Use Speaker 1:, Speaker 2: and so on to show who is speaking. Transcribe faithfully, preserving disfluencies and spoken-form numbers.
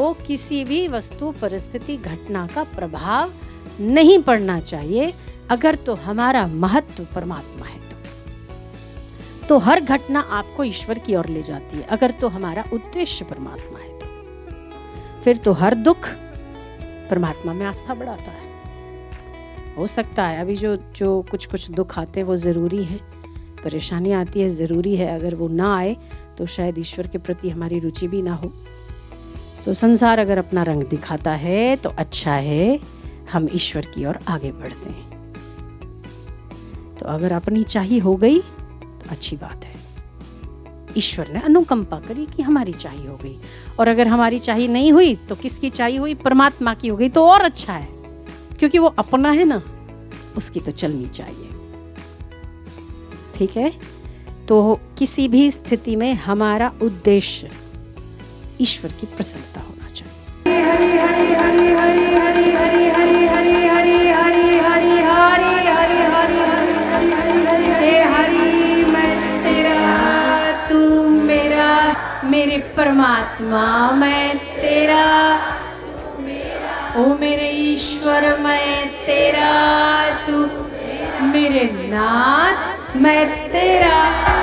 Speaker 1: को किसी भी वस्तु, परिस्थिति, घटना का प्रभाव नहीं पड़ना चाहिए अगर तो हमारा महत्व परमात्मा है तो तो हर घटना आपको ईश्वर की ओर ले जाती है। अगर तो हमारा उद्देश्य परमात्मा है तो फिर तो हर दुख परमात्मा में आस्था बढ़ाता है। हो सकता है अभी जो जो कुछ कुछ दुख आते हैं वो ज़रूरी है, परेशानी आती है ज़रूरी है, अगर वो ना आए तो शायद ईश्वर के प्रति हमारी रुचि भी ना हो। तो संसार अगर अपना रंग दिखाता है तो अच्छा है, हम ईश्वर की ओर आगे बढ़ते हैं। तो अगर अपनी चाही हो गई तो अच्छी बात है, ईश्वर ने अनुकंपा करी कि हमारी चाही हो गई। और अगर हमारी चाही नहीं हुई तो किसकी चाही हुई? परमात्मा की हो गई, तो और अच्छा है, क्योंकि वो अपना है ना, उसकी तो चलनी चाहिए। ठीक है, तो किसी भी स्थिति में हमारा उद्देश्य ईश्वर की प्रसन्नता होना चाहिए। हरि हरि हरि हरि हरि हरि हरि हरि हरि हरि हरि हरि हरि हरि हरि हरि हरि मैं तेरा, तू मेरा, मेरे परमात्मा मैं तेरा, ओ मेरे ईश्वर मैं तेरा, तू मेरे नाथ मैं तेरा।